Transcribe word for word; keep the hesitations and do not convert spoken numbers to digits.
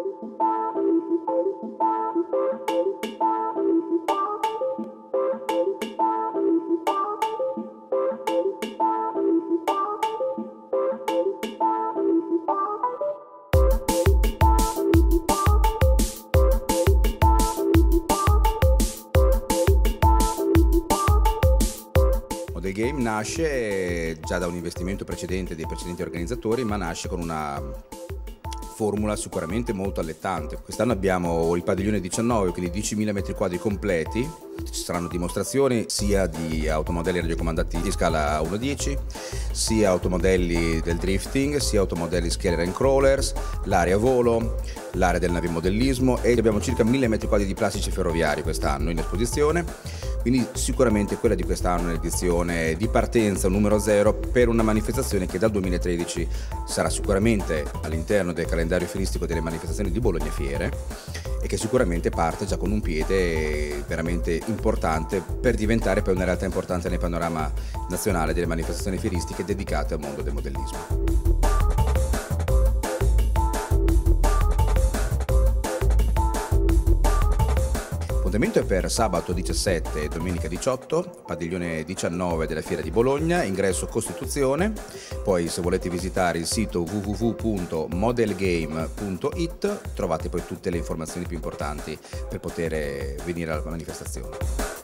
Model Game nasce già da un investimento precedente dei precedenti organizzatori, ma nasce con una formula sicuramente molto allettante. Quest'anno abbiamo il padiglione diciannove, quindi diecimila metri quadri completi. Ci saranno dimostrazioni sia di automodelli radiocomandati di scala uno a dieci, sia automodelli del drifting, sia automodelli scaler and crawlers, l'area volo, l'area del navimodellismo, e abbiamo circa mille metri quadri di plastici ferroviari quest'anno in esposizione. Quindi sicuramente quella di quest'anno è un'edizione di partenza, un numero zero, per una manifestazione che dal duemilatredici sarà sicuramente all'interno del calendario fieristico delle manifestazioni di Bologna Fiere, e che sicuramente parte già con un piede veramente importante per diventare poi una realtà importante nel panorama nazionale delle manifestazioni fieristiche dedicate al mondo del modellismo. L'appuntamento è per sabato diciassette e domenica diciotto, padiglione diciannove della Fiera di Bologna, ingresso Costituzione. Poi, se volete visitare il sito w w w punto modelgame punto it, trovate poi tutte le informazioni più importanti per poter venire alla manifestazione.